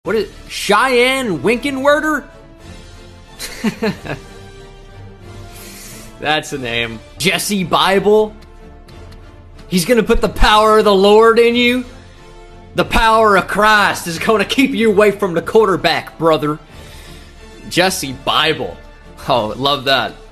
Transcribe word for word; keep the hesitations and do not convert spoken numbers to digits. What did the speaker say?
What is Cheyenne Winkenwerder? That's the name. Jesse Bible. He's gonna put the power of the Lord in you. The power of Christ is gonna keep you away from the quarterback, brother. Jesse Bible. Oh, love that.